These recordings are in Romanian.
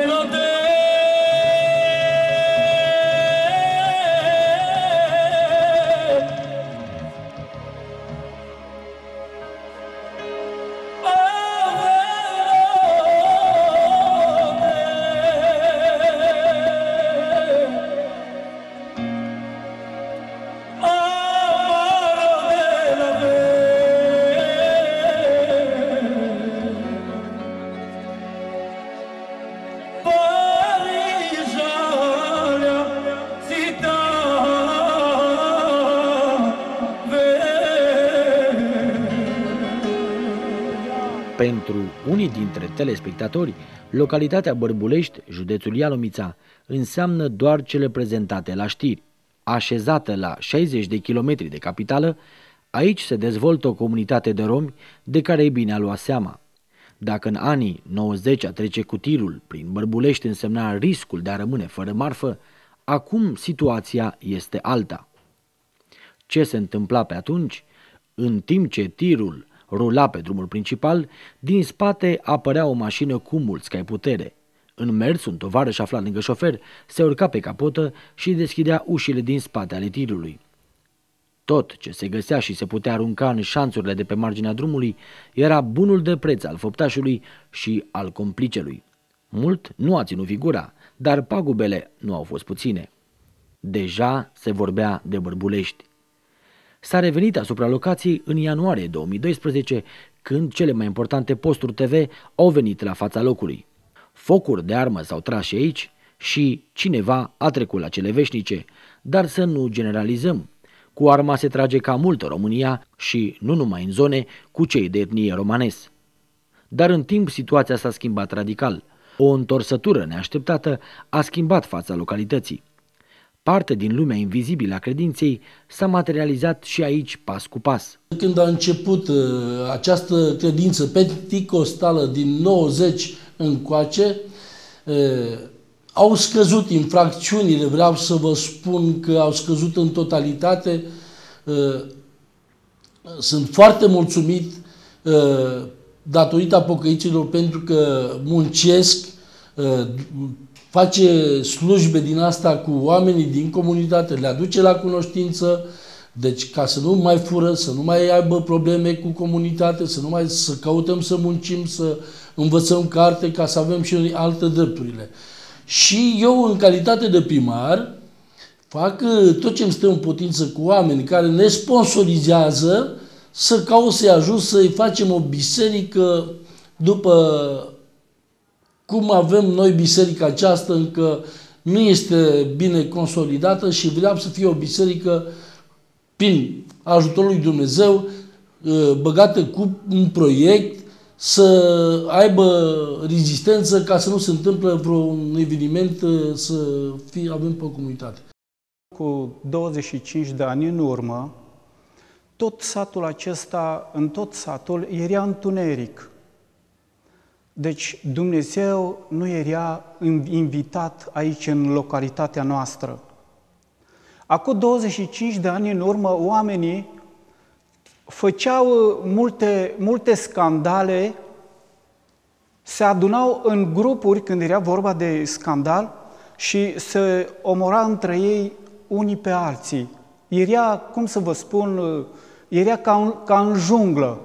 Pentru unii dintre telespectatori, localitatea Bărbulești, județul Ialomița, înseamnă doar cele prezentate la știri. Așezată la 60 de kilometri de capitală, aici se dezvoltă o comunitate de romi de care e bine a lua seama. Dacă în anii 90 a trece cu tirul prin Bărbulești însemna riscul de a rămâne fără marfă, acum situația este alta. Ce se întâmpla pe atunci? În timp ce tirul rula pe drumul principal, din spate apărea o mașină cu mulți cai putere. În mers, un tovarăș aflat lângă șofer se urca pe capotă și deschidea ușile din spate ale tirului. Tot ce se găsea și se putea arunca în șanțurile de pe marginea drumului era bunul de preț al făptașului și al complicelui. Mult nu a ținut figura, dar pagubele nu au fost puține. Deja se vorbea de Bărbulești. S-a revenit asupra locației în ianuarie 2012, când cele mai importante posturi TV au venit la fața locului. Focuri de armă s-au tras și aici și cineva a trecut la cele veșnice, dar să nu generalizăm. Cu arma se trage ca mult în România și nu numai în zone cu cei de etnie romanes. Dar în timp situația s-a schimbat radical. O întorsătură neașteptată a schimbat fața localității. Parte din lumea invizibilă a credinței s-a materializat și aici pas cu pas. Când a început această credință penticostală din 90 încoace, au scăzut infracțiunile, vreau să vă spun că au scăzut în totalitate. Sunt foarte mulțumit datorită pocăiților pentru că muncesc, face slujbe din asta cu oamenii din comunitate, le aduce la cunoștință, deci ca să nu mai fură, să nu mai aibă probleme cu comunitate, să căutăm să muncim, să învățăm carte ca să avem și alte drepturile. Și eu, în calitate de primar, fac tot ce îmi stă în putință cu oameni care ne sponsorizează să caut să-i ajut să-i facem o biserică după cum avem noi biserica aceasta, încă nu este bine consolidată și vreau să fie o biserică prin ajutorul lui Dumnezeu, băgată cu un proiect, să aibă rezistență ca să nu se întâmple vreun eveniment să avem pe comunitate. Cu 25 de ani în urmă, tot satul acesta, în tot satul, era întuneric. Deci Dumnezeu nu era invitat aici în localitatea noastră. Acum 25 de ani în urmă, oamenii făceau multe scandale, se adunau în grupuri când era vorba de scandal și se omora între ei unii pe alții. Era, cum să vă spun, era ca în junglă.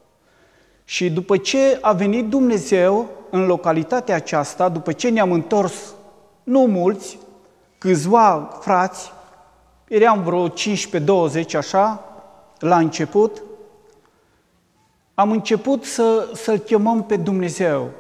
Și după ce a venit Dumnezeu în localitatea aceasta, după ce ne-am întors, nu mulți, câțiva frați, eram vreo 15-20 așa, la început, am început să-L chemăm pe Dumnezeu.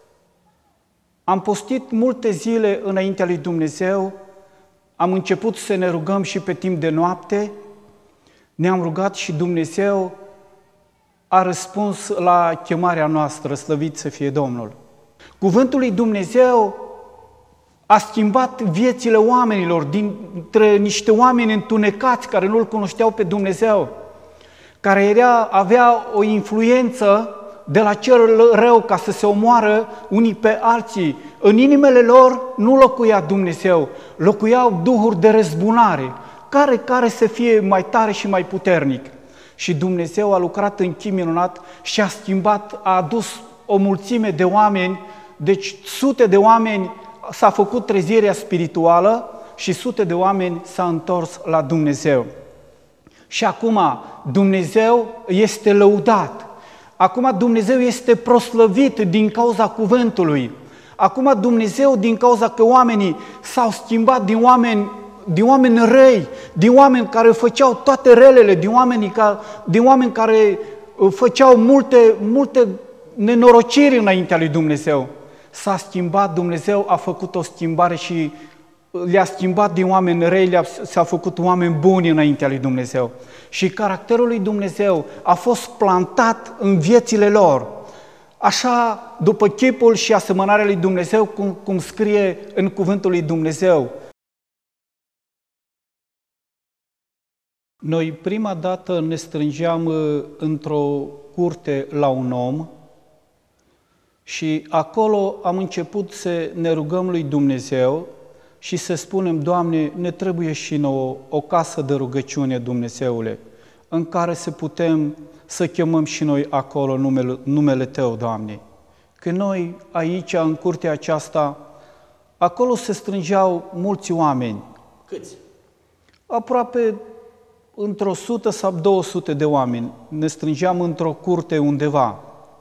Am postit multe zile înaintea lui Dumnezeu, am început să ne rugăm și pe timp de noapte, ne-am rugat și Dumnezeu a răspuns la chemarea noastră, slăvit să fie Domnul. Cuvântul lui Dumnezeu a schimbat viețile oamenilor, dintre niște oameni întunecați care nu-L cunoșteau pe Dumnezeu, care avea o influență de la cel rău ca să se omoară unii pe alții. În inimile lor nu locuia Dumnezeu, locuiau duhuri de răzbunare, care să fie mai tare și mai puternic. Și Dumnezeu a lucrat în chip minunat și a schimbat, a adus o mulțime de oameni Deci sute de oameni s-a făcut trezirea spirituală și sute de oameni s-au întors la Dumnezeu. Și acum Dumnezeu este lăudat. Acum Dumnezeu este proslăvit din cauza cuvântului. Acum Dumnezeu, din cauza că oamenii s-au schimbat din oameni răi, din oameni care făceau toate relele, din oameni care făceau multe nenorociri înaintea lui Dumnezeu. S-a schimbat, Dumnezeu a făcut o schimbare și le-a schimbat din oameni răi, s-a făcut oameni buni înaintea lui Dumnezeu. Și caracterul lui Dumnezeu a fost plantat în viețile lor. Așa, după chipul și asemănarea lui Dumnezeu, cum scrie în cuvântul lui Dumnezeu. Noi prima dată ne strângeam într-o curte la un om și acolo am început să ne rugăm lui Dumnezeu și să spunem: Doamne, ne trebuie și nouă o casă de rugăciune, Dumnezeule, în care să putem să chemăm și noi acolo numele Tău, Doamne. Că noi aici, în curtea aceasta, acolo se strângeau mulți oameni. Câți? Aproape într-o 100 sau 200 de oameni. Ne strângeam într-o curte undeva.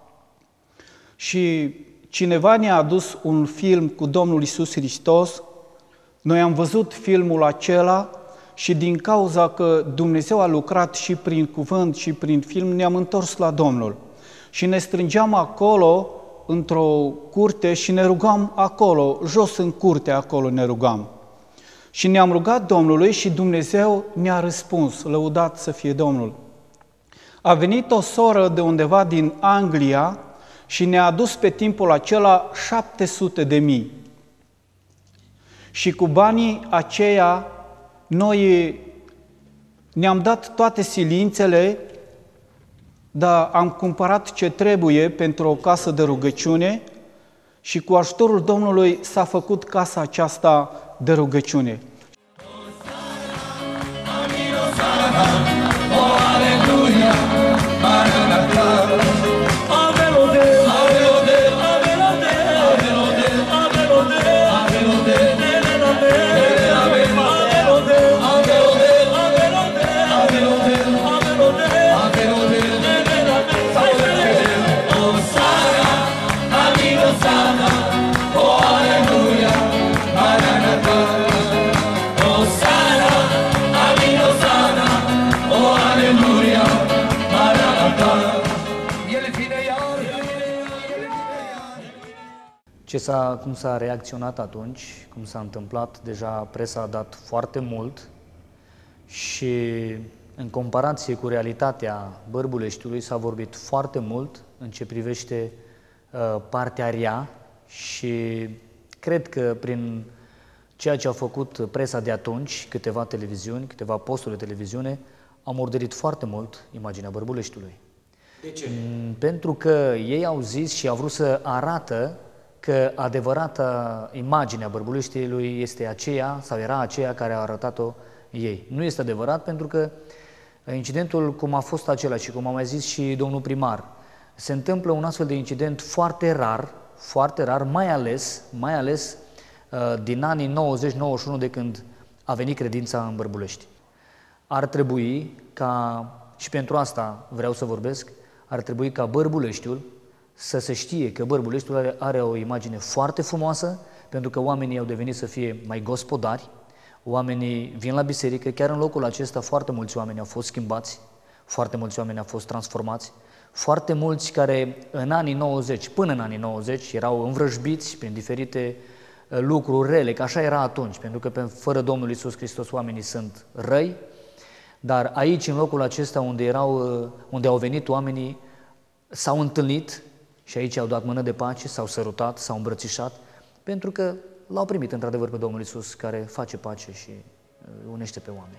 Și cineva ne-a adus un film cu Domnul Iisus Hristos. Noi am văzut filmul acela și din cauza că Dumnezeu a lucrat și prin cuvânt și prin film, ne-am întors la Domnul. Și ne strângeam acolo, într-o curte, și ne rugam acolo, jos în curte, acolo ne rugam. Și ne-am rugat Domnului și Dumnezeu ne-a răspuns, lăudat să fie Domnul. A venit o soră de undeva din Anglia și ne-a adus pe timpul acela 700.000. Și cu banii aceia noi ne-am dat toate silințele, dar am cumpărat ce trebuie pentru o casă de rugăciune și cu ajutorul Domnului s-a făcut casa aceasta de rugăciune. Cum s-a reacționat atunci, cum s-a întâmplat, deja presa a dat foarte mult și în comparație cu realitatea Bărbuleștiului s-a vorbit foarte mult în ce privește partea rea și cred că prin ceea ce a făcut presa de atunci, câteva televiziuni, câteva posturi de televiziune, au murdărit foarte mult imaginea Bărbuleștiului. De ce? Pentru că ei au zis și au vrut să arată că adevărata imagine a Bărbuleștiului este aceea, sau era aceea care a arătat-o ei. Nu este adevărat, pentru că incidentul, cum a fost acela și cum a mai zis și domnul primar, se întâmplă un astfel de incident foarte rar, mai ales din anii 90-91, de când a venit credința în Bărbulești. Ar trebui ca, și pentru asta vreau să vorbesc, ar trebui ca Bărbuleștiul să se știe că Bărbuleștiul are o imagine foarte frumoasă, pentru că oamenii au devenit să fie mai gospodari, oamenii vin la biserică, chiar în locul acesta foarte mulți oameni au fost schimbați, foarte mulți oameni au fost transformați, foarte mulți care în anii 90, până în anii 90, erau învrăjbiți prin diferite lucruri rele, că așa era atunci, pentru că fără Domnul Iisus Hristos oamenii sunt răi, dar aici, în locul acesta unde au venit oamenii, s-au întâlnit și aici au dat mână de pace, s-au sărutat, s-au îmbrățișat, pentru că l-au primit într-adevăr pe Domnul Iisus, care face pace și unește pe oameni.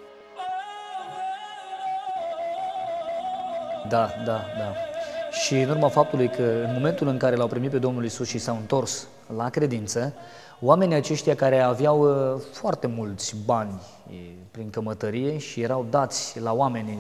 Da. Și în urma faptului că în momentul în care l-au primit pe Domnul Iisus și s-au întors la credință, oamenii aceștia care aveau foarte mulți bani prin cămătărie și erau dați la oameni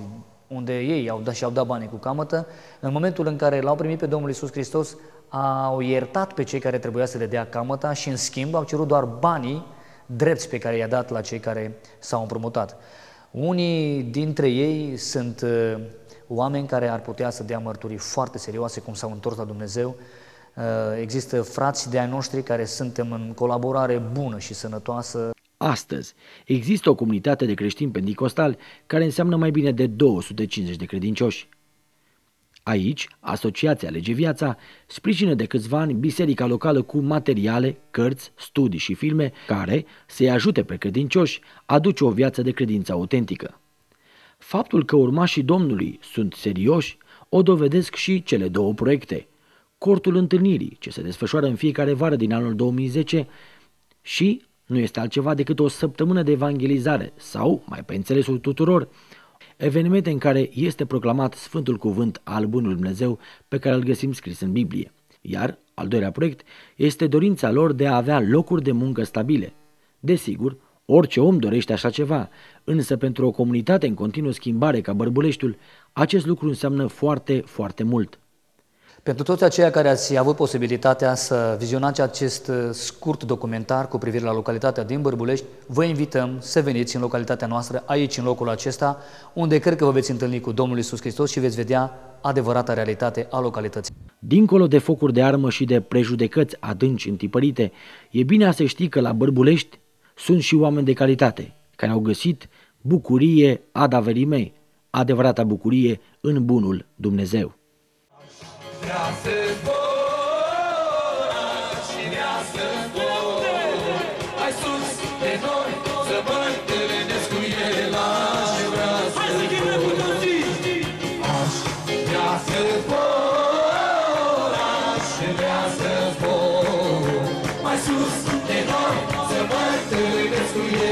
unde ei și-au dat banii cu camătă, în momentul în care l-au primit pe Domnul Iisus Hristos, au iertat pe cei care trebuia să le dea camăta și, în schimb, au cerut doar banii drepți pe care i-a dat la cei care s-au împrumutat. Unii dintre ei sunt oameni care ar putea să dea mărturii foarte serioase cum s-au întors la Dumnezeu. Există frați de ai noștri care suntem în colaborare bună și sănătoasă. Astăzi există o comunitate de creștini penticostali care înseamnă mai bine de 250 de credincioși. Aici, Asociația Lege Viața sprijină de câțiva ani biserica locală cu materiale, cărți, studii și filme care să-i ajute pe credincioși a duce o viață de credință autentică. Faptul că urmașii Domnului sunt serioși o dovedesc și cele două proiecte. Cortul Întâlnirii, ce se desfășoară în fiecare vară din anul 2010 și nu este altceva decât o săptămână de evangelizare sau, mai pe înțelesul tuturor, evenimente în care este proclamat Sfântul Cuvânt al Bunului Dumnezeu pe care îl găsim scris în Biblie. Iar al doilea proiect este dorința lor de a avea locuri de muncă stabile. Desigur, orice om dorește așa ceva, însă pentru o comunitate în continuă schimbare ca Bărbuleștiul, acest lucru înseamnă foarte, foarte mult. Pentru toți aceia care ați avut posibilitatea să vizionați acest scurt documentar cu privire la localitatea din Bărbulești, vă invităm să veniți în localitatea noastră, aici, în locul acesta, unde cred că vă veți întâlni cu Domnul Iisus Hristos și veți vedea adevărata realitate a localității. Dincolo de focuri de armă și de prejudecăți adânci întipărite, e bine a se ști că la Bărbulești sunt și oameni de calitate, care au găsit bucurie ad averimei, adevărata bucurie în bunul Dumnezeu. Vrea să zbora și vrea să zbora mai sus de noi, să mă întâlnesc cu El. Aș vrea să zbora, aș vrea să zbora și vrea să zbora mai sus de noi, să mă întâlnesc cu El.